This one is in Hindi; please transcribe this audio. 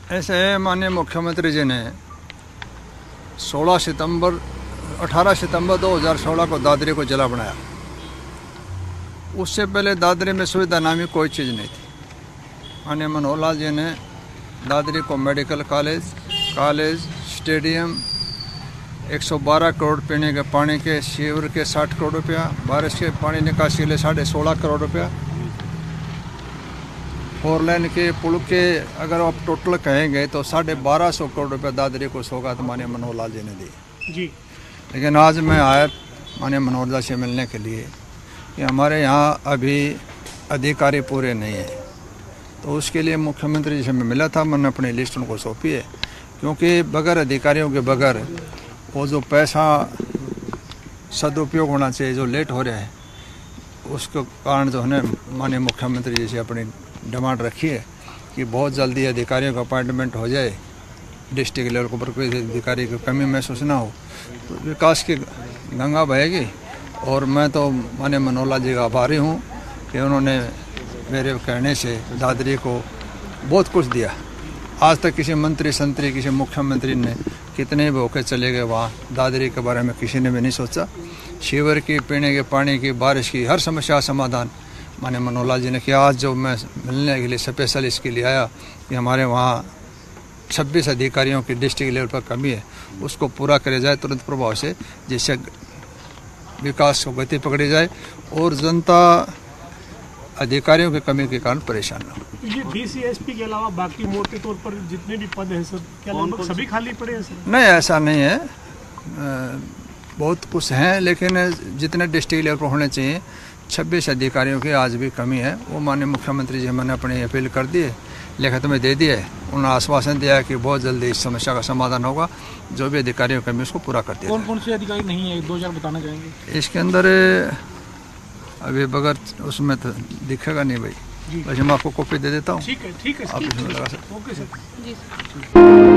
ऐसे माननीय मुख्यमंत्री जी ने 18 सितंबर 2016 को दादरी को जिला बनाया। उससे पहले दादरी में सुविधा नामी कोई चीज़ नहीं थी। माननीय मनोहर लाल जी ने दादरी को मेडिकल कॉलेज, स्टेडियम, 112 करोड़ पीने के पानी के, सीवर के 60 करोड़ रुपया, बारिश के पानी निकासी के लिए 16.5 करोड़ रुपया, 4 लेन के पुल के अगर आप टोटल कहेंगे तो 1250 करोड़ रुपया दादरी को सौगात माननीय मनोहर लाल जी ने दी जी। लेकिन आज मैं आया माननीय मनोहर लाल से मिलने के लिए कि हमारे यहाँ अभी अधिकारी पूरे नहीं हैं, तो उसके लिए मुख्यमंत्री जी से मैं मिला था। मैंने अपनी लिस्ट उनको सौंपी है, क्योंकि बगैर अधिकारियों के बगैर वो जो पैसा सदुपयोग होना चाहिए जो लेट हो रहा है, उसके कारण जो है माननीय मुख्यमंत्री जी से अपनी डिमांड रखी है कि बहुत जल्दी अधिकारियों का अपॉइंटमेंट हो जाए, डिस्ट्रिक्ट लेवल पर कोई अधिकारी की कमी महसूस ना हो, तो विकास की गंगा बहेगी। और मैं तो माननीय मनोहर लाल जी का आभारी हूँ कि उन्होंने मेरे कहने से दादरी को बहुत कुछ दिया। आज तक किसी मंत्री संतरी, किसी मुख्यमंत्री ने कितने भी होकर चले गए वहाँ, दादरी के बारे में किसी ने भी नहीं सोचा। सीवर की, पीने के पानी की, बारिश की हर समस्या समाधान माननीय मनोहर लाल जी ने किया। आज जो मैं मिलने के लिए स्पेशल इसके लिए आया कि हमारे वहाँ 26 अधिकारियों की डिस्ट्रिक्ट लेवल पर कमी है, उसको पूरा करे जाए तुरंत प्रभाव से, जिससे विकास को गति पकड़ी जाए और जनता अधिकारियों की कमी के कारण परेशान न हो। ये डीसीएसपी के अलावा बाकी मोटे तौर पर जितने भी पद हैं सर, क्या लगभग सभी खाली पड़े हैं सर? नहीं, ऐसा नहीं है, बहुत कुछ हैं, लेकिन जितने डिस्ट्रिक्ट लेवल पर होने चाहिए 26 अधिकारियों की आज भी कमी है। वो माननीय मुख्यमंत्री जी मैंने अपनी अपील कर दी है, लिखित में दे दिया है। उन्होंने आश्वासन दिया है कि बहुत जल्दी इस समस्या का समाधान होगा, जो भी अधिकारियों की कमी उसको पूरा कर दिया। कौन कौन से अधिकारी नहीं है, 2-4 बताना चाहेंगे? इसके अंदर अभी बगैर उसमें तो दिखेगा नहीं भाई, वैसे मैं आपको कॉपी दे देता हूँ, ठीक है आप इसमें लगा सकते। ओके सर जी।